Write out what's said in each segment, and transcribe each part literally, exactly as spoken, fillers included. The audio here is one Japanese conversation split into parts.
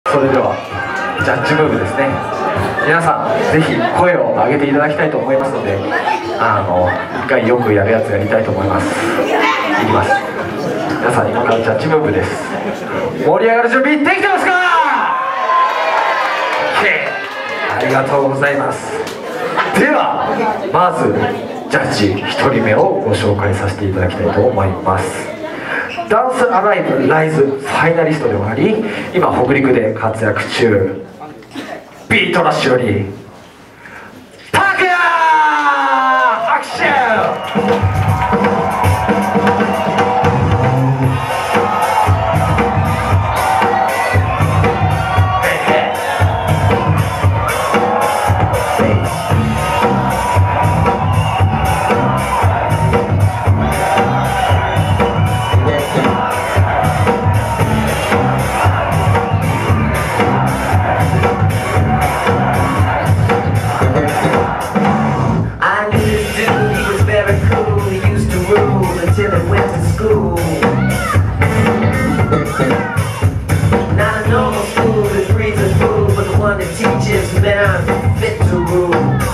それではジャッジムーブですね。皆さんぜひ声を上げていただきたいと思いますので、あの一回よくやるやつやりたいと思います。いきます。皆さん今からジャッジムーブです。盛り上がる準備できてますか？ OK、 ありがとうございます。ではまずジャッジひとりめをご紹介させていただきたいと思います。ダンスアライブライズファイナリストでもあり、今北陸で活躍中、ビートラッシュよりタクヤ拍手。Until I went to school. Not a normal school that breeds a fool, but the one that teaches men fit to rule.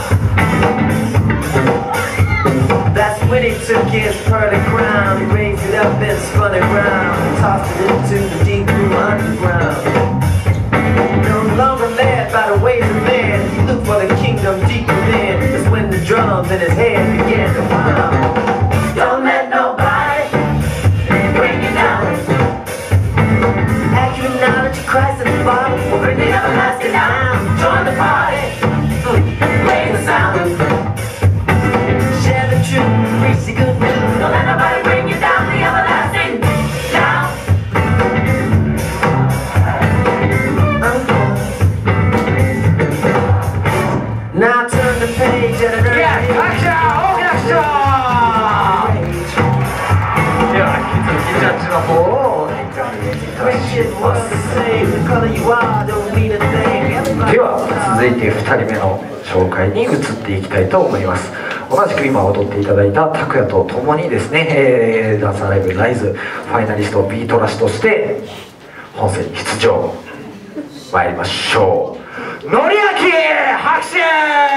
That's when he took his pearly crown, he raised it up and spun it round, and tossed it into the deep blue underground. No longer led by the ways of man, he looked for the kingdom deep within. That's when the drums in his head began to pound. Don't let nobody bring you down. Acknowledge Christ at the bottom, will bring the everlasting down. Join the party, raise the sound. Share the truth, preach the good news. Don't let nobody bring you down, the everlasting down. Now turn the page at an early age. Yeah, action! ジャッジの方をでは続いてふたりめの紹介に移っていきたいと思います。同じく今踊っていただいた拓也と共にですね、えー、ダンスアライブライズファイナリストビートラッシュとして本戦に出場参りましょう。のりあき拍手。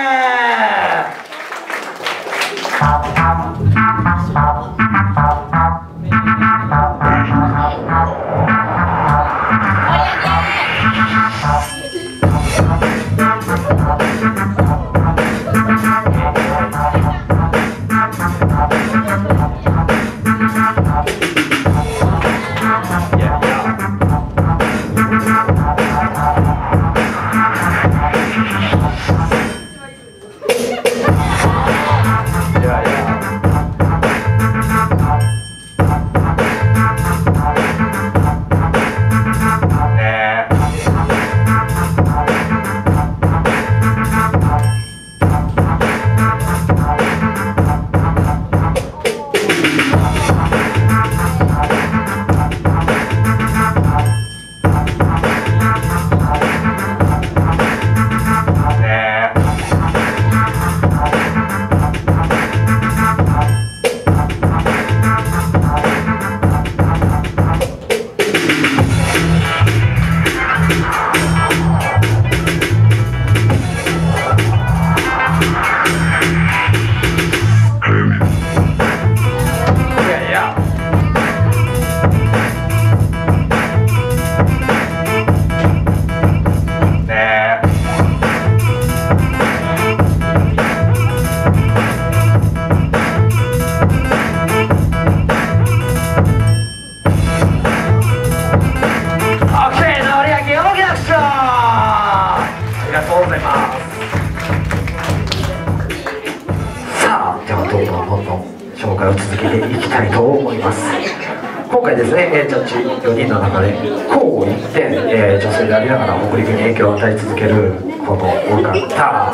紹介を続けていきたいと思います。今回ですね、ジャッジよにんの中で交互一点、えー、女性でありながら北陸に影響を与え続けるこのお方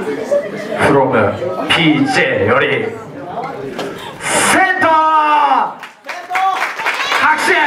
from ピージェー よりセント拍手。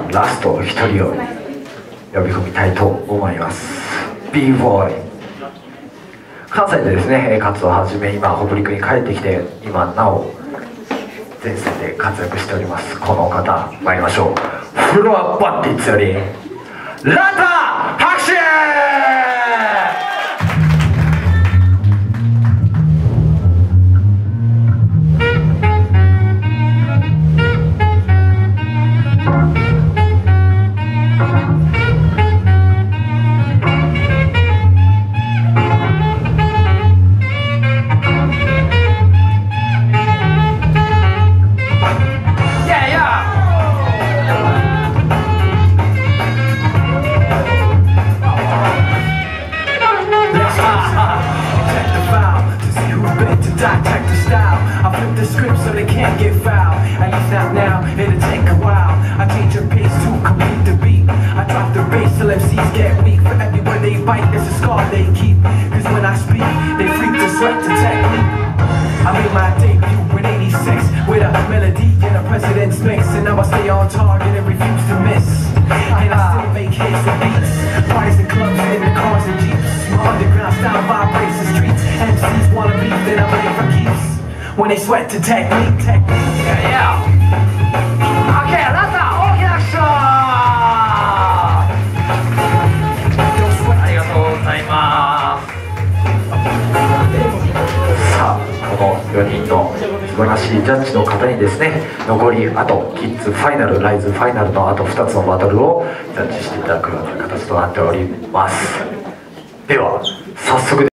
ラストひとりを呼び込みたいと思います。 ビーボーイ、関西でですね活動を始め、今北陸に帰ってきて、今なお前線で活躍しております。この方参りましょう。フロアバッティッツよりラタ拍手。 Dissect the style, I flip the script so they can't get foul. At least not now, it'll take a while. I change the pace to complete the beat. I drop the bass till M Cs get weak. For everywhere they bite, there's a scar they keep. Cause when I speak, they freak the sweat to technique. I made my debut in eighty-six with a melody and a president's mix. And now I stay on target and refuse to miss. And I still make hits with beats. Parties and clubs and in the cars and jeeps. My underground style vibrates the streets. M Cs wanna beef, then I'm ready for keeps. When they sweat to technique, technique. Yeah, yeah. Okay, that's a大きな拍手。 ありがとうございます。さあ、このよにんの素晴らしいジャッジの方にですね、残りあとキッズファイナル、ライズファイナルのあとふたつのバトルをジャッジしていただくような形となっております。では早速